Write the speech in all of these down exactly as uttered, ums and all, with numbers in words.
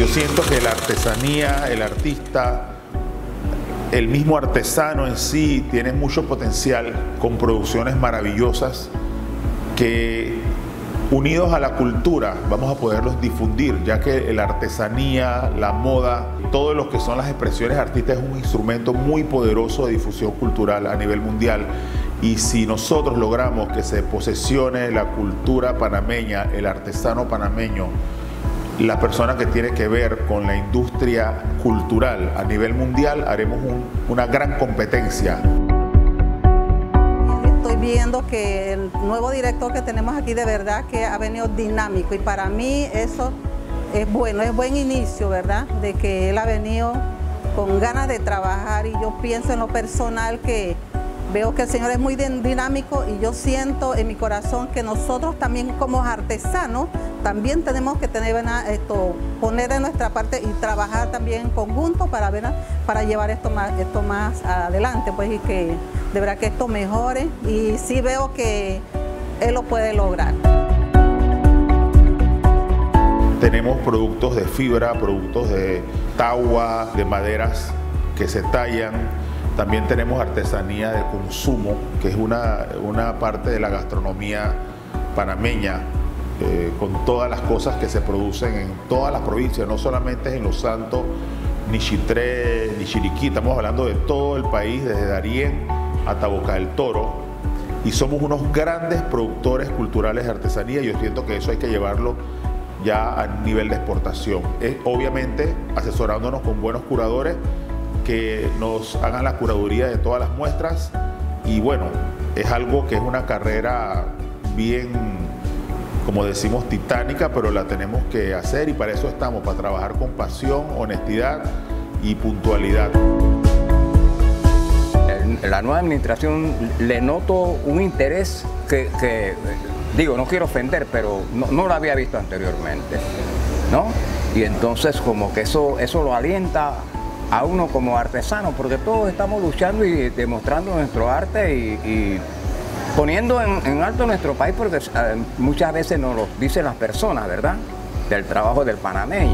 Yo siento que la artesanía, el artista, el mismo artesano en sí tiene mucho potencial con producciones maravillosas que, unidos a la cultura, vamos a poderlos difundir, ya que la artesanía, la moda, todo lo que son las expresiones artísticas es un instrumento muy poderoso de difusión cultural a nivel mundial. Y si nosotros logramos que se posesione la cultura panameña, el artesano panameño, la persona que tiene que ver con la industria cultural a nivel mundial, haremos un, una gran competencia. Estoy viendo que el nuevo director que tenemos aquí de verdad que ha venido dinámico y para mí eso es bueno, es buen inicio, ¿verdad? De que él ha venido con ganas de trabajar y yo pienso en lo personal que veo que el Señor es muy dinámico y yo siento en mi corazón que nosotros también como artesanos también tenemos que tener, esto, poner de nuestra parte y trabajar también en conjunto para, ver, para llevar esto más, esto más adelante, pues, y que de verdad que esto mejore y sí veo que Él lo puede lograr. Tenemos productos de fibra, productos de tagua, de maderas que se tallan. También tenemos artesanía de consumo, que es una, una parte de la gastronomía panameña, eh, con todas las cosas que se producen en todas las provincias, no solamente en Los Santos, ni Chitré, ni Chiriquí, estamos hablando de todo el país, desde Darién hasta Boca del Toro, y somos unos grandes productores culturales de artesanía y yo siento que eso hay que llevarlo ya a nivel de exportación. Es, obviamente asesorándonos con buenos curadores que nos hagan la curaduría de todas las muestras y bueno, es algo que es una carrera bien, como decimos, titánica, pero la tenemos que hacer y para eso estamos, para trabajar con pasión, honestidad y puntualidad. En la nueva administración le noto un interés que, que digo, no quiero ofender, pero no, no lo había visto anteriormente, ¿no? Y entonces como que eso, eso lo alienta a uno como artesano, porque todos estamos luchando y demostrando nuestro arte y, y poniendo en, en alto nuestro país, porque eh, muchas veces nos lo dicen las personas, ¿verdad? Del trabajo del panameño.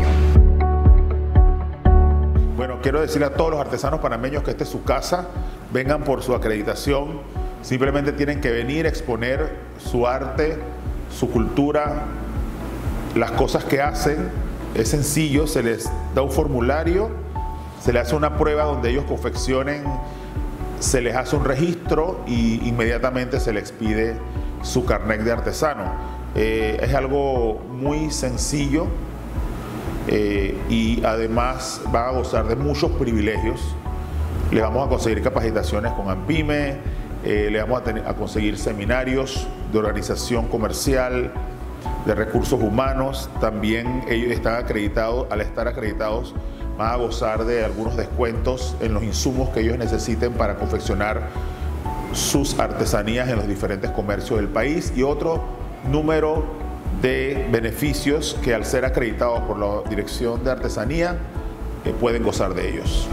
Bueno, quiero decirle a todos los artesanos panameños que esta es su casa, vengan por su acreditación, simplemente tienen que venir a exponer su arte, su cultura, las cosas que hacen, es sencillo, se les da un formulario, se les hace una prueba donde ellos confeccionen, se les hace un registro y inmediatamente se les pide su carnet de artesano. Eh, es algo muy sencillo eh, y además van a gozar de muchos privilegios. Les vamos a conseguir capacitaciones con ANPYME, eh, les vamos a, tener, a conseguir seminarios de organización comercial, de recursos humanos. También ellos están acreditados, al estar acreditados, van a gozar de algunos descuentos en los insumos que ellos necesiten para confeccionar sus artesanías en los diferentes comercios del país y otro número de beneficios que al ser acreditados por la Dirección de Artesanía eh, pueden gozar de ellos.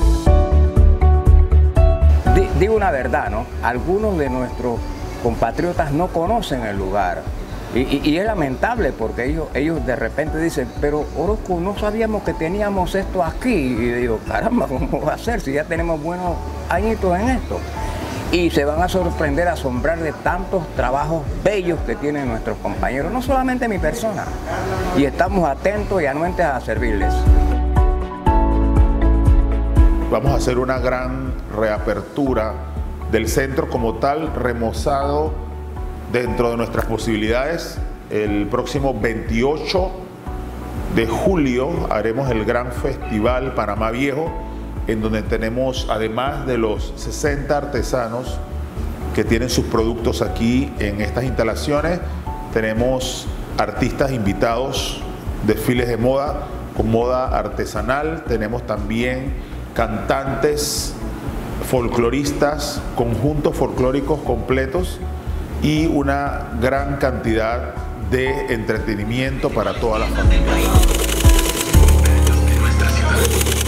Digo una verdad, ¿no? Algunos de nuestros compatriotas no conocen el lugar. Y, y, y es lamentable porque ellos, ellos de repente dicen, pero Orozco, no sabíamos que teníamos esto aquí. Y digo, caramba, ¿cómo va a ser si ya tenemos buenos añitos en esto? Y se van a sorprender, asombrar de tantos trabajos bellos que tienen nuestros compañeros, no solamente mi persona. Y estamos atentos y anuentes a servirles. Vamos a hacer una gran reapertura del centro como tal, remozado dentro de nuestras posibilidades. El próximo veintiocho de julio haremos el gran festival Panamá Viejo, en donde tenemos, además de los sesenta artesanos que tienen sus productos aquí en estas instalaciones, tenemos artistas invitados, desfiles de moda con moda artesanal, tenemos también cantantes, folcloristas, conjuntos folclóricos completos y una gran cantidad de entretenimiento para toda la familia.